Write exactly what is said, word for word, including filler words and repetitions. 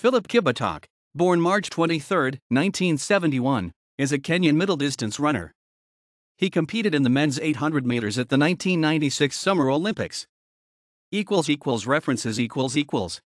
Philip Kibitok, born March twenty-third, nineteen seventy-one, is a Kenyan middle distance runner. He competed in the men's eight hundred meters at the nineteen ninety-six Summer Olympics. References